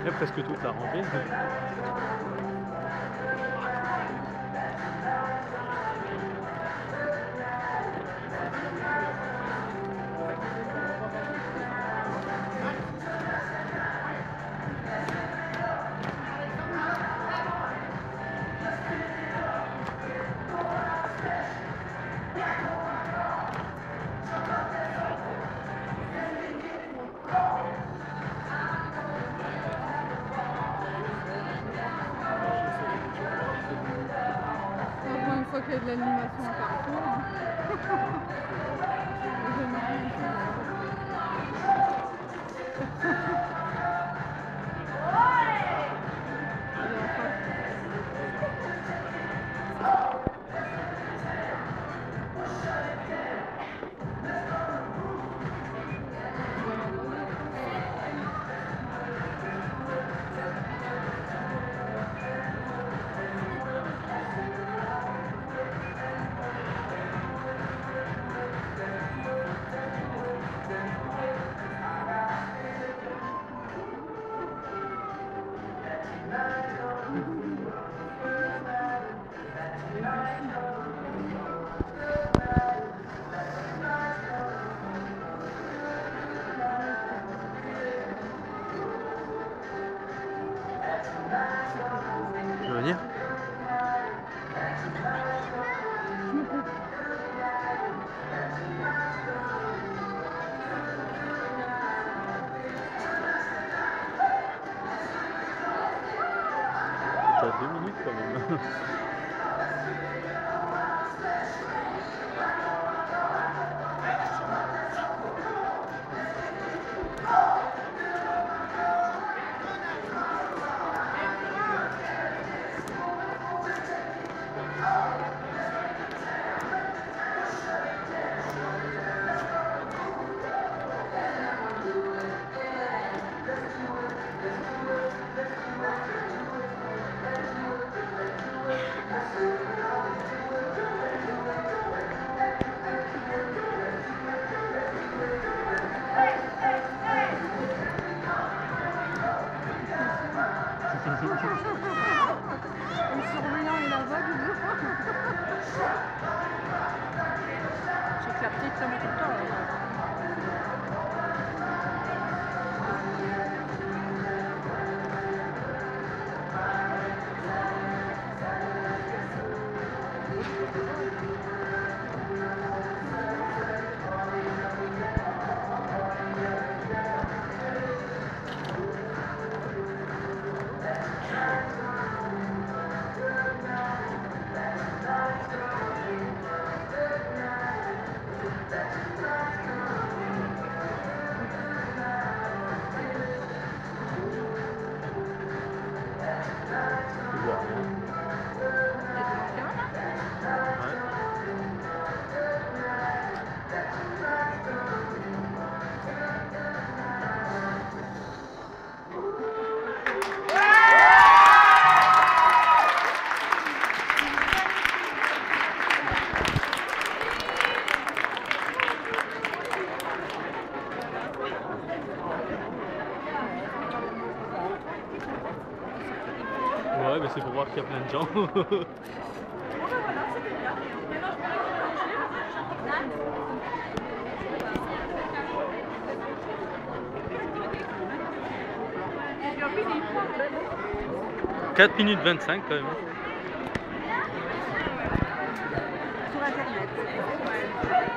Il y a presque toute la rangée. Une fois qu'il y a de l'animation partout. Tu veux venir? T'as 2 minutes quand même. Le surveillant et l'aveugle. C'est que la petite, ça met tout le temps. Tu vois rien. Ouais, mais c'est pour voir qu'il y a plein de gens. « 4 minutes 25 quand même. Sur Internet.